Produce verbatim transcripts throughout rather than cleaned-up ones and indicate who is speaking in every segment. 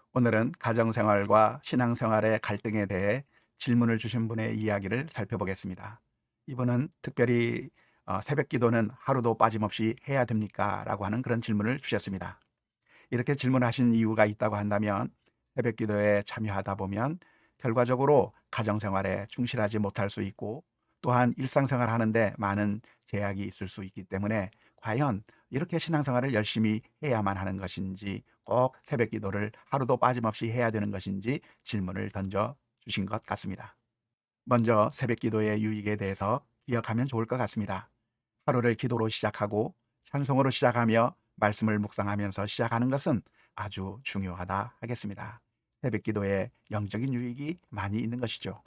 Speaker 1: 오늘은 가정생활과 신앙생활의 갈등에 대해 질문을 주신 분의 이야기를 살펴보겠습니다. 이분은 특별히 어, 새벽 기도는 하루도 빠짐없이 해야 됩니까? 라고 하는 그런 질문을 주셨습니다. 이렇게 질문하신 이유가 있다고 한다면 새벽 기도에 참여하다 보면 결과적으로 가정생활에 충실하지 못할 수 있고 또한 일상생활 하는데 많은 제약이 있을 수 있기 때문에 과연 이렇게 신앙생활을 열심히 해야만 하는 것인지 꼭 새벽 기도를 하루도 빠짐없이 해야 되는 것인지 질문을 던져 주신 것 같습니다. 먼저 새벽 기도의 유익에 대해서 기억하면 좋을 것 같습니다. 하루를 기도로 시작하고 찬송으로 시작하며 말씀을 묵상하면서 시작하는 것은 아주 중요하다 하겠습니다. 새벽 기도에 영적인 유익이 많이 있는 것이죠.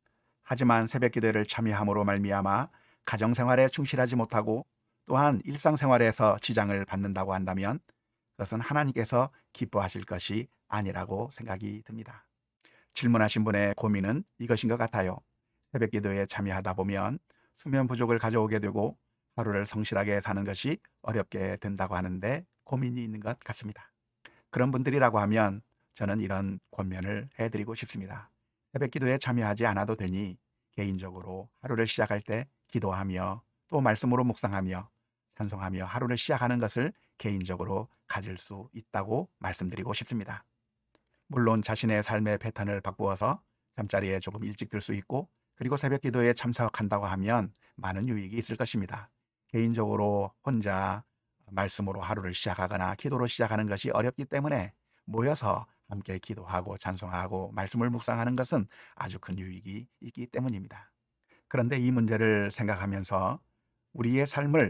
Speaker 1: 하지만 새벽 기도를 참여함으로 말미암아 가정생활에 충실하지 못하고 또한 일상생활에서 지장을 받는다고 한다면 그것은 하나님께서 기뻐하실 것이 아니라고 생각이 듭니다. 질문하신 분의 고민은 이것인 것 같아요. 새벽 기도에 참여하다 보면 수면 부족을 가져오게 되고 하루를 성실하게 사는 것이 어렵게 된다고 하는데 고민이 있는 것 같습니다. 그런 분들이라고 하면 저는 이런 권면을 해드리고 싶습니다. 새벽 기도에 참여하지 않아도 되니 개인적으로 하루를 시작할 때 기도하며 또 말씀으로 묵상하며 찬송하며 하루를 시작하는 것을 개인적으로 가질 수 있다고 말씀드리고 싶습니다. 물론 자신의 삶의 패턴을 바꾸어서 잠자리에 조금 일찍 들 수 있고 그리고 새벽 기도에 참석한다고 하면 많은 유익이 있을 것입니다. 개인적으로 혼자 말씀으로 하루를 시작하거나 기도로 시작하는 것이 어렵기 때문에 모여서 함께 기도하고 찬송하고 말씀을 묵상하는 것은 아주 큰 유익이 있기 때문입니다. 그런데 이 문제를 생각하면서 우리의 삶을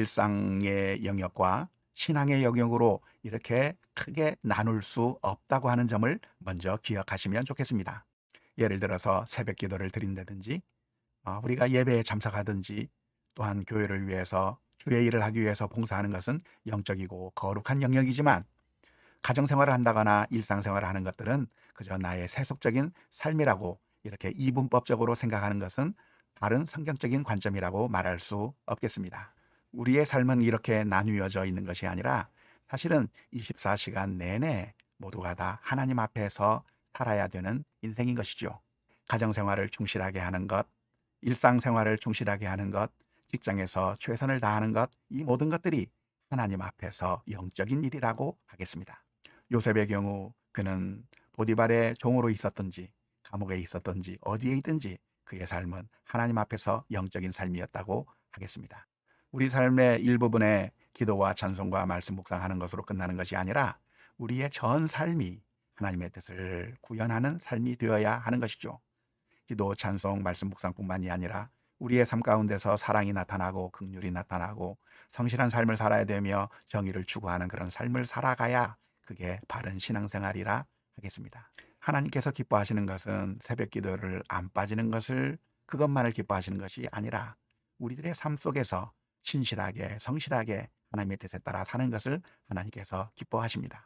Speaker 1: 일상의 영역과 신앙의 영역으로 이렇게 크게 나눌 수 없다고 하는 점을 먼저 기억하시면 좋겠습니다. 예를 들어서 새벽 기도를 드린다든지 어, 우리가 예배에 참석하든지 또한 교회를 위해서 주의 일을 하기 위해서 봉사하는 것은 영적이고 거룩한 영역이지만 가정생활을 한다거나 일상생활을 하는 것들은 그저 나의 세속적인 삶이라고 이렇게 이분법적으로 생각하는 것은 다른 성경적인 관점이라고 말할 수 없겠습니다. 우리의 삶은 이렇게 나뉘어져 있는 것이 아니라 사실은 이십사 시간 내내 모두가 다 하나님 앞에서 살아야 되는 인생인 것이죠. 가정생활을 충실하게 하는 것, 일상생활을 충실하게 하는 것, 직장에서 최선을 다하는 것, 이 모든 것들이 하나님 앞에서 영적인 일이라고 하겠습니다. 요셉의 경우 그는 보디발의 종으로 있었든지 감옥에 있었든지 어디에 있든지 그의 삶은 하나님 앞에서 영적인 삶이었다고 하겠습니다. 우리 삶의 일부분에 기도와 찬송과 말씀 묵상하는 것으로 끝나는 것이 아니라 우리의 전 삶이 하나님의 뜻을 구현하는 삶이 되어야 하는 것이죠. 기도, 찬송, 말씀 묵상뿐만이 아니라 우리의 삶 가운데서 사랑이 나타나고 긍휼이 나타나고 성실한 삶을 살아야 되며 정의를 추구하는 그런 삶을 살아가야 그게 바른 신앙생활이라 하겠습니다. 하나님께서 기뻐하시는 것은 새벽 기도를 안 빠지는 것을 그것만을 기뻐하시는 것이 아니라 우리들의 삶 속에서 신실하게 성실하게 하나님의 뜻에 따라 사는 것을 하나님께서 기뻐하십니다.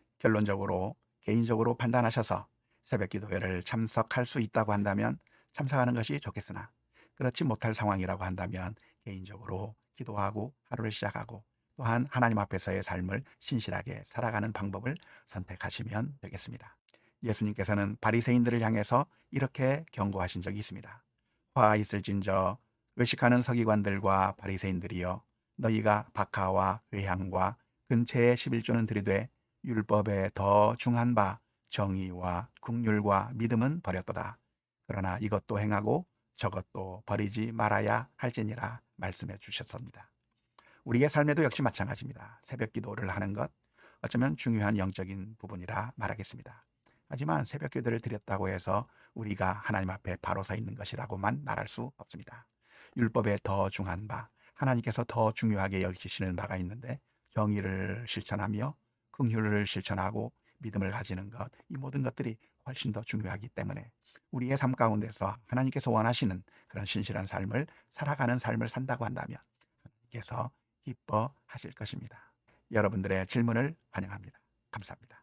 Speaker 1: 결론적으로 개인적으로 판단하셔서 새벽 기도회를 참석할 수 있다고 한다면 참석하는 것이 좋겠으나 그렇지 못할 상황이라고 한다면 개인적으로 기도하고 하루를 시작하고 또한 하나님 앞에서의 삶을 신실하게 살아가는 방법을 선택하시면 되겠습니다. 예수님께서는 바리새인들을 향해서 이렇게 경고하신 적이 있습니다. 화 있을진저 외식하는 서기관들과 바리새인들이여 너희가 박하와 회향과 근처의 십일조는 들이되 율법에 더 중한 바 정의와 긍휼과 믿음은 버렸도다. 그러나 이것도 행하고 저것도 버리지 말아야 할지니라 말씀해 주셨습니다. 우리의 삶에도 역시 마찬가지입니다. 새벽 기도를 하는 것 어쩌면 중요한 영적인 부분이라 말하겠습니다. 하지만 새벽 기도를 드렸다고 해서 우리가 하나님 앞에 바로 서 있는 것이라고만 말할 수 없습니다. 율법에 더 중한 바, 하나님께서 더 중요하게 여기시는 바가 있는데 정의를 실천하며 긍휼을 실천하고 믿음을 가지는 것, 이 모든 것들이 훨씬 더 중요하기 때문에 우리의 삶 가운데서 하나님께서 원하시는 그런 신실한 삶을 살아가는 삶을 산다고 한다면 하나님께서 기뻐하실 것입니다. 여러분들의 질문을 환영합니다. 감사합니다.